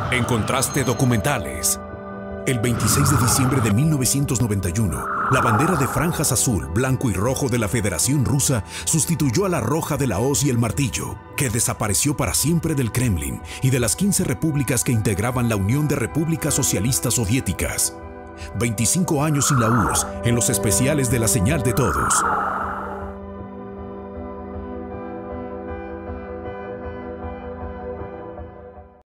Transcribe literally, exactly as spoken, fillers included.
Encontraste documentales. El veintiséis de diciembre de mil novecientos noventa y uno, la bandera de franjas azul, blanco y rojo de la Federación Rusa sustituyó a la roja de la hoz y el martillo, que desapareció para siempre del Kremlin y de las quince repúblicas que integraban la Unión de Repúblicas Socialistas Soviéticas. veinticinco años sin la U R S S en los especiales de La Señal de Todos.